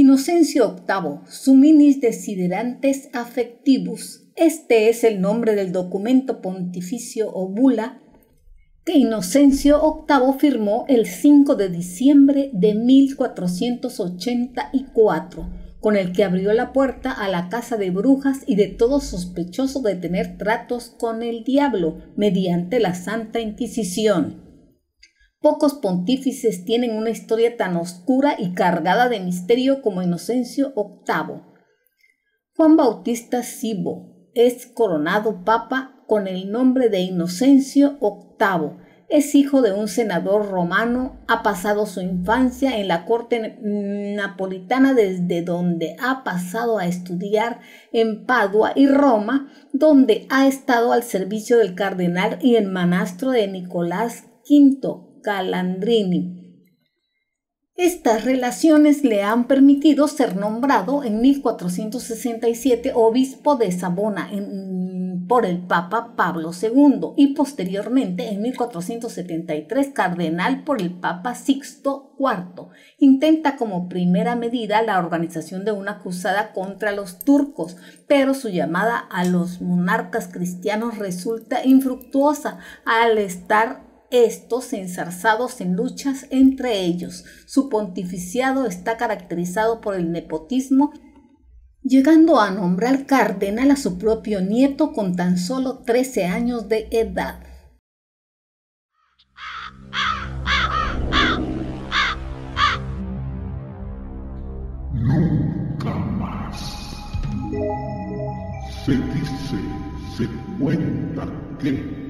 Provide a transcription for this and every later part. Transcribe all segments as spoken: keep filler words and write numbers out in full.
Inocencio octavo, Suminis Desiderantes Affectivus. Este es el nombre del documento pontificio o bula que Inocencio octavo firmó el cinco de diciembre de mil cuatrocientos ochenta y cuatro, con el que abrió la puerta a la casa de brujas y de todo sospechoso de tener tratos con el diablo mediante la Santa Inquisición. Pocos pontífices tienen una historia tan oscura y cargada de misterio como Inocencio octavo. Juan Bautista Cybo es coronado papa con el nombre de Inocencio octavo. Es hijo de un senador romano, ha pasado su infancia en la corte napolitana, desde donde ha pasado a estudiar en Padua y Roma, donde ha estado al servicio del cardenal y hermanastro de Nicolás quinto Calandrini. Estas relaciones le han permitido ser nombrado en mil cuatrocientos sesenta y siete obispo de Savona en, por el Papa Pablo segundo y posteriormente en mil cuatrocientos setenta y tres cardenal por el Papa Sixto cuarto. Intenta como primera medida la organización de una cruzada contra los turcos, pero su llamada a los monarcas cristianos resulta infructuosa al estar estos enzarzados en luchas entre ellos. Su pontificiado está caracterizado por el nepotismo, llegando a nombrar cardenal a su propio nieto con tan solo trece años de edad. Nunca más. Se dice, se cuenta que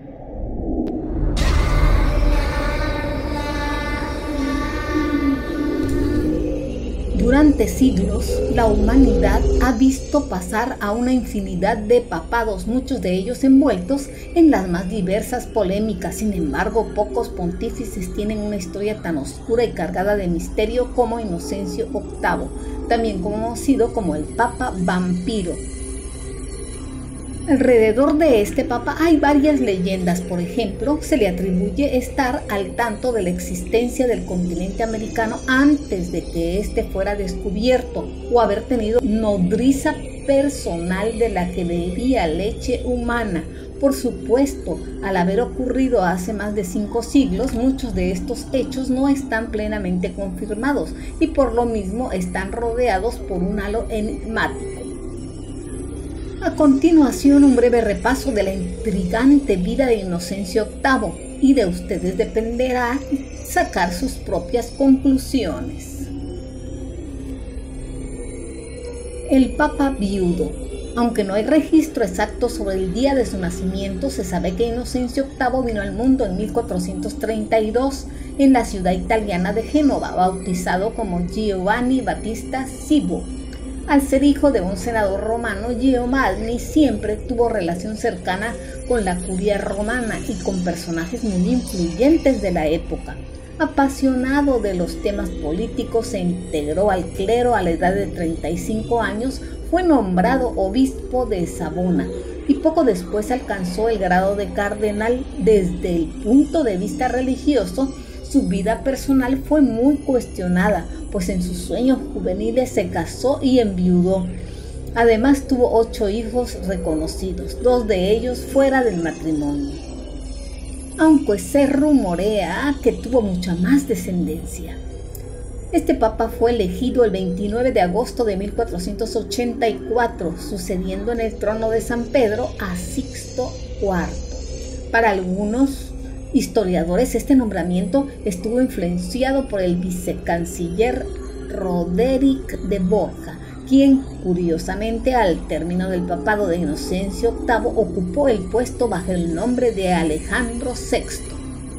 durante siglos, la humanidad ha visto pasar a una infinidad de papados, muchos de ellos envueltos en las más diversas polémicas. Sin embargo, pocos pontífices tienen una historia tan oscura y cargada de misterio como Inocencio octavo, también conocido como el Papa Vampiro. Alrededor de este papa hay varias leyendas. Por ejemplo, se le atribuye estar al tanto de la existencia del continente americano antes de que éste fuera descubierto, o haber tenido nodriza personal de la que bebía leche humana. Por supuesto, al haber ocurrido hace más de cinco siglos, muchos de estos hechos no están plenamente confirmados y por lo mismo están rodeados por un halo enigmático. A continuación, un breve repaso de la intrigante vida de Inocencio octavo, y de ustedes dependerá sacar sus propias conclusiones. El Papa Viudo. Aunque no hay registro exacto sobre el día de su nacimiento, se sabe que Inocencio octavo vino al mundo en mil cuatrocientos treinta y dos en la ciudad italiana de Génova, bautizado como Giovanni Battista Cybo. Al ser hijo de un senador romano, Giovanni siempre tuvo relación cercana con la curia romana y con personajes muy influyentes de la época. Apasionado de los temas políticos, se integró al clero a la edad de treinta y cinco años, fue nombrado obispo de Savona y poco después alcanzó el grado de cardenal. Desde el punto de vista religioso, su vida personal fue muy cuestionada, pues en sus sueños juveniles se casó y enviudó. Además tuvo ocho hijos reconocidos, dos de ellos fuera del matrimonio, aunque se rumorea que tuvo mucha más descendencia. Este papa fue elegido el veintinueve de agosto de mil cuatrocientos ochenta y cuatro, sucediendo en el trono de San Pedro a Sixto cuarto. Para algunos historiadores, este nombramiento estuvo influenciado por el vicecanciller Roderick de Borja, quien curiosamente al término del papado de Inocencio octavo ocupó el puesto bajo el nombre de Alejandro sexto.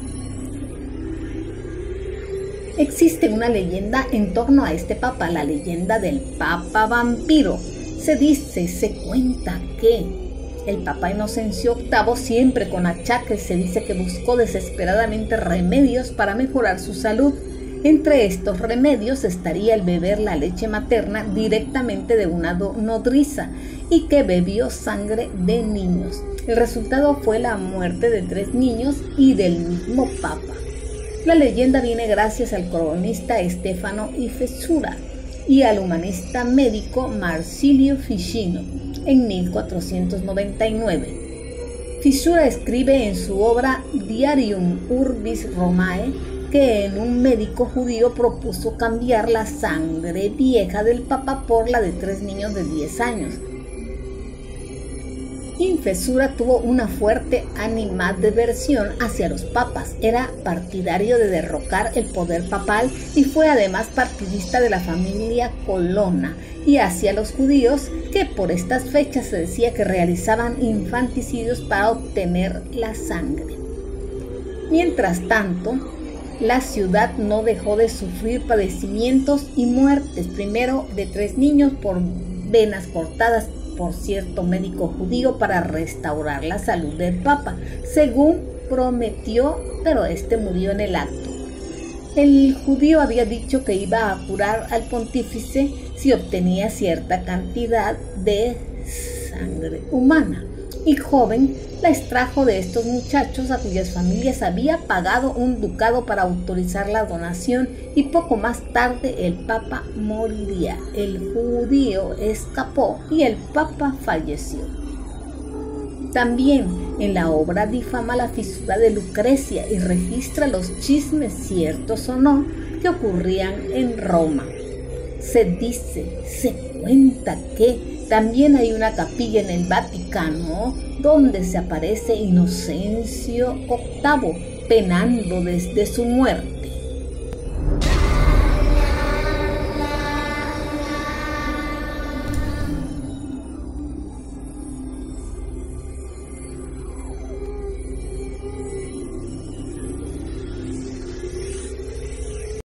Existe una leyenda en torno a este papa, la leyenda del Papa Vampiro. Se dice, se cuenta que el Papa Inocencio octavo, siempre con achaques, se dice que buscó desesperadamente remedios para mejorar su salud. Entre estos remedios estaría el beber la leche materna directamente de una nodriza y que bebió sangre de niños. El resultado fue la muerte de tres niños y del mismo Papa. La leyenda viene gracias al cronista Stefano y Fesura. y al humanista médico Marsilio Ficino en mil cuatrocientos noventa y nueve. Fisura escribe en su obra Diarium Urbis Romae que en un médico judío propuso cambiar la sangre vieja del Papa por la de tres niños de diez años. Infesura tuvo una fuerte animadversión hacia los papas, era partidario de derrocar el poder papal y fue además partidista de la familia Colonna y hacia los judíos, que por estas fechas se decía que realizaban infanticidios para obtener la sangre. Mientras tanto, la ciudad no dejó de sufrir padecimientos y muertes, primero de tres niños por venas cortadas por cierto médico judío para restaurar la salud del Papa, según prometió, pero este murió en el acto. El judío había dicho que iba a curar al pontífice si obtenía cierta cantidad de sangre humana, y joven la extrajo de estos muchachos a cuyas familias había pagado un ducado para autorizar la donación, y poco más tarde el Papa moriría. El judío escapó y el Papa falleció. También en la obra difama la fisura de Lucrecia y registra los chismes, ciertos o no, que ocurrían en Roma. Se dice, se cuenta que también hay una capilla en el Vaticano donde se aparece Inocencio octavo penando desde su muerte.